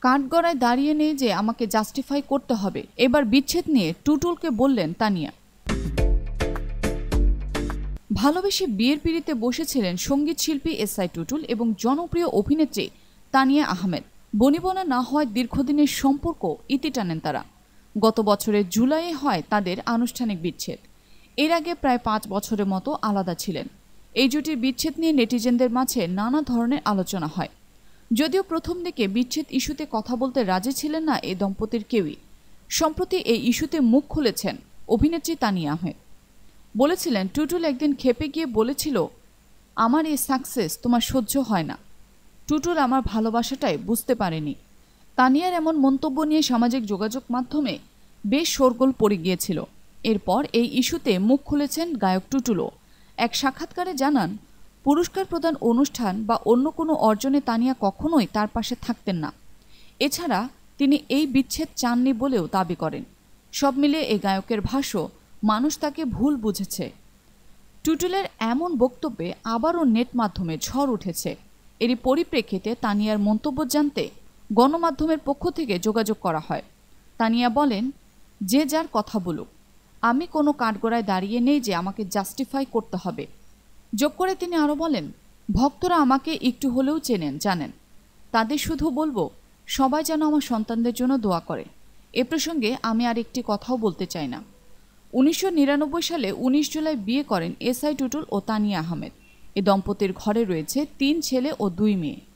কাঠগড়ায় দাঁড়িয়ে নেই যে আমাকে জাস্টিফাই করতে হবে। এবার বিচ্ছেদ নিয়ে টুটুলকে বললেন তানিয়া। ভালোবেসে বিয়ের পিঁড়িতে বসেছিলেন সঙ্গীত শিল্পী এসআই টুটুল এবং জনপ্রিয় অভিনেত্রী তানিয়া আহমেদ। বনিবনা না হয় দীর্ঘদিনের সম্পর্ক ইতি টানেন তারা। গত বছরের জুলাইয়ে হয় তাদের আনুষ্ঠানিক বিচ্ছেদ। এর আগে প্রায় 5 বছরের মতো আলাদা ছিলেন। এই জুটির বিচ্ছেদ নিয়ে নেটিজেনদের মাঝে নানা ধরনের আলোচনা হয়। যদিও প্রথম দিকে বিচ্ছেদ ইস্যুতে কথা বলতে রাজি ছিলেন না এই দম্পতির কেউই। সম্প্রতি এই ইস্যুতে মুখ খুলেছেন অভিনেত্রী তানিয়া আহমেদ। বলেছিলেন, টুটুল একদিন খেপে গিয়ে বলেছিল, আমার এই সাকসেস তোমার সহ্য হয় না। টুটুল আমার ভালোবাসাটাই বুঝতে পারেনি। তানিয়ার এমন মন্তব্য নিয়ে সামাজিক যোগাযোগ মাধ্যমে বেশ শোরগোল পড়ে গিয়েছিল। এরপর এই ইস্যুতে মুখ খুলেছেন গায়ক টুটুলও। এক সাক্ষাৎকারে জানান, পুরস্কার প্রদান অনুষ্ঠান বা অন্য কোনো অর্জনে তানিয়া কখনোই তার পাশে থাকতেন না। এছাড়া তিনি এই বিচ্ছেদ চাননি বলেও দাবি করেন। সব মিলিয়ে এই গায়কের ভাষ্য, মানুষ তাকে ভুল বুঝেছে। টুটুলের এমন বক্তব্যে আবারও নেট মাধ্যমে ঝড় উঠেছে। এরই পরিপ্রেক্ষিতে তানিয়ার মন্তব্য জানতে গণমাধ্যমের পক্ষ থেকে যোগাযোগ করা হয়। তানিয়া বলেন, যে যার কথা বলুক, আমি কোনো কাঠগড়ায় দাঁড়িয়ে নেই যে আমাকে জাস্টিফাই করতে হবে। যোগ করে তিনি আরও বলেন, ভক্তরা আমাকে একটু হলেও চেনেন, জানেন। তাদের শুধু বলবো, সবাই যেন আমার সন্তানদের জন্য দোয়া করে। এ প্রসঙ্গে আমি আর একটি কথাও বলতে চাই না। 1999 সালে 19 জুলাই বিয়ে করেন এসআই টুটুল ও তানিয়া আহমেদ। এ দম্পতির ঘরে রয়েছে 3 ছেলে ও 2 মেয়ে।